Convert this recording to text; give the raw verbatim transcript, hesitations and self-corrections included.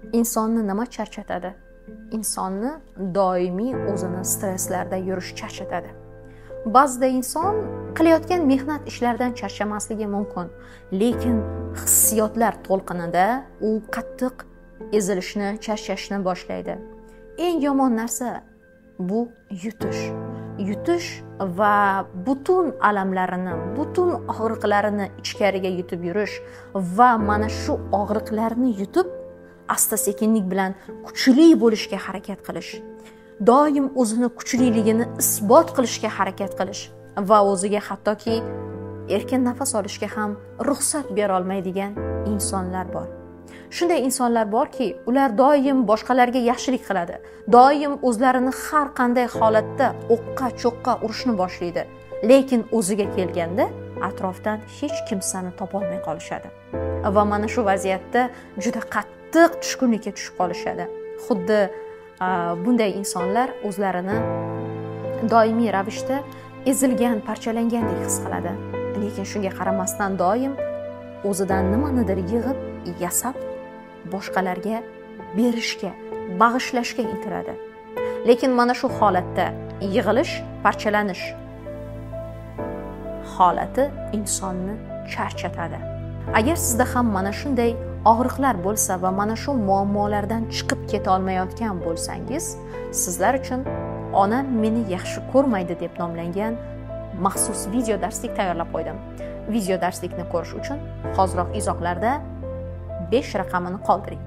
Insonni nima charchatadi? Insonni doimiy o'zini stresslarda yurish charchatadi. Ba'zida inson qilayotgan mehnat ishlaridan charchamasligi mumkin, lekin hissiyotlar to'lqinida u qattiq ezilishni, charchashni boshlaydi. Eng yomon narsa bu yutish. Yutish va butun alamlarini, butun og'riqlarini ichkariga yutib yurish va mana shu og'riqlarni yutib asta-sekinlik bilan kuchli bo'lishga harakat qilish. Doim o'zini kuchliligini isbot qilishga harakat qilish va o'ziga hattoki erkin nafas olishga ham ruxsat bera olmaydigan insonlar bor. Shunday insonlar borki, ular doim boshqalarga yaxshilik qiladi. Doim o'zlarini har qanday holatda o'qqa cho'qqa urishni boshlaydi. Lekin o'ziga kelganda atrofdan hech kimsani topolmay qolishadi. Va mana shu vaziyatda juda qattiq tushkunlikka tushib qolishadi. Xuddi bunday insonlar o'zlarini doimiy ravishda ezilgan, parchalangandek his qiladi. Lekin shunga qaramasdan doim o'zidan nimanidir yig'ib, yasab boshqalarga berishga, bag'ishlashga intiladi. Lekin mana shu holatda yig'ilish, parchalanish holati insonni charchatadi. Agar sizda ham mana shunday og'riqlar bo'lsa va mana shu muammolardan chiqib keta olmayotgan bo'lsangiz, sizlar uchun onam meni yaxshi ko'rmaydi deb nomlangan maxsus video darslik tayyorlab qo'ydim. Video darslikni ko'rish uchun hoziroq izohlarda besh raqamini qoldiring.